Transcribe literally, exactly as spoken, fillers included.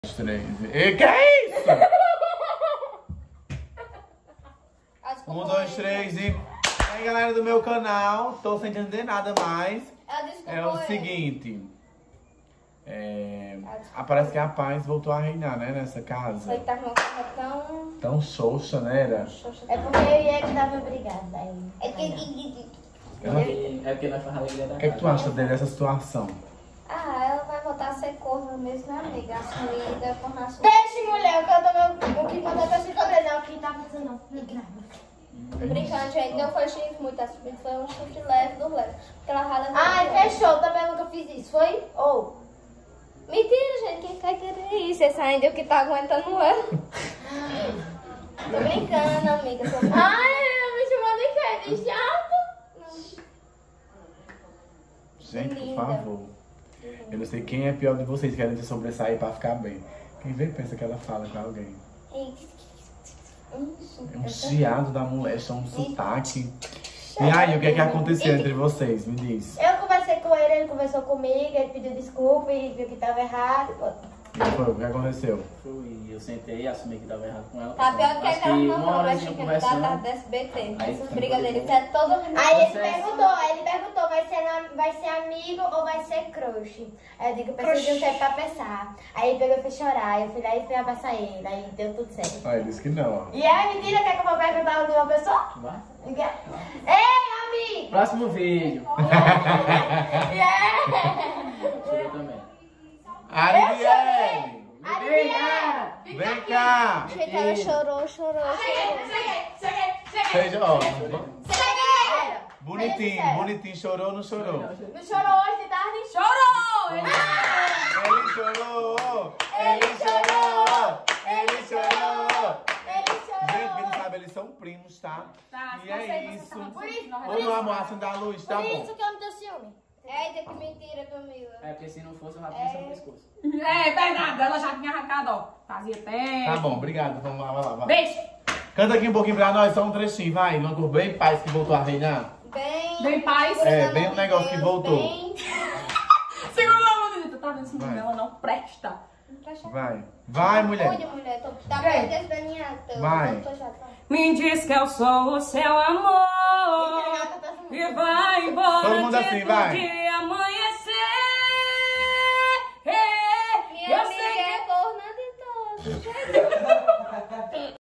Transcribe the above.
Três. E que é isso? Um, dois, três e... Aí, galera do meu canal, tô sem entender nada mais. É o seguinte... É... Ah, parece que a paz voltou a reinar, né, nessa casa. Foi que tava uma casa tão... Tão xoxa, né, era? É porque eu e ele tava brigado aí. É Ela... É porque nós faz a alegria da O que, é que tu acha dessa situação? Ah, ela vai voltar a ser corna mesmo, né, amiga? Assumida, com raça. Deixa, mulher, que eu tô meu... O que mandou pra se fazer, não. O que tá fazendo, não. Não grava. Brincando, gente, não foi chifre muito assumido, foi um chifre leve do leve. Aquela rala... Ai, fechou. Também nunca fiz isso, foi? Ou... Oh. Mentira, gente, quem vai querer isso? Esse ainda é o que tá aguentando ela. Tô brincando, amiga. Tô brincando. Ai, ela me chamou de quê? De chato? Gente, por Linda. favor. Eu não sei quem é pior de vocês, querem se sobressair pra ficar bem. Quem vê pensa que ela fala com alguém. É um chiado da mulher, é um sotaque. E aí, o que é que aconteceu entre vocês? Me diz. Eu conversei com ele, ele conversou comigo, ele pediu desculpa e viu que tava errado. E foi, o que aconteceu? Fui, eu sentei, assumi que tava errado com ela. Tá pior que Acho aquela uma novela horinha mexicana da conversando. tarde do S B T. Aí, Essas tá brigas deles bom. é todo... Aí ele Você- perguntou, aí ele perguntou, vai ser, na- vai ser amigo ou vai ser crush? Aí eu digo, eu preciso de um tempo pra pensar. Aí ele pegou e foi chorar, eu fui lá e fui abraçar ele, aí deu tudo certo. Ah, ele disse que não, ó. E aí, mentira, quer que eu vou perguntar de uma pessoa? Vai. Ei, amigo! Próximo vídeo. Yeah! Chega também. Arielle! Adriana! Vem cá! Gente, ela chorou, chorou, chorou. Seja, ó. Cheguei! Bonitinho, bonitinho. Chorou ou não chorou? Não chorou hoje de tarde? Chorou! Ele chorou! Ele chorou! Ele chorou! Ele Gente, quem chorou! não sabe, eles são primos, tá? Tá, E se é você- isso. você tá Por isso, muito por Ô, isso. meu amor, acenda a luz, tá Por bom? isso que eu não tenho ciúme. Eita, que mentira, Camila. É porque se não fosse, eu já tinha no pescoço. É verdade, ela já tinha arrancado, ó. Fazia tempo. Tá bom, obrigado. Vamos lá, vai lá, vai. Beijo. Canta aqui um pouquinho pra nós, só um trechinho, vai. Uma cor bem paz que voltou a reinar. Bem... Bem paz. É, Pelo bem amor um de negócio que Deus, voltou. bem- Segura a mão, menina. Tu tá vendo esse Vai. menino? Ela não presta. Vai. Vai, mulher. Cuide, mulher. Tô... Tá bem desdenhada. Vai. Eu tô chata. Me diz que eu sou o seu amor. E vai embora. Todo mundo assim, tipo vai. de amanhecer. Minha Eu amiga sei que é corna de todos.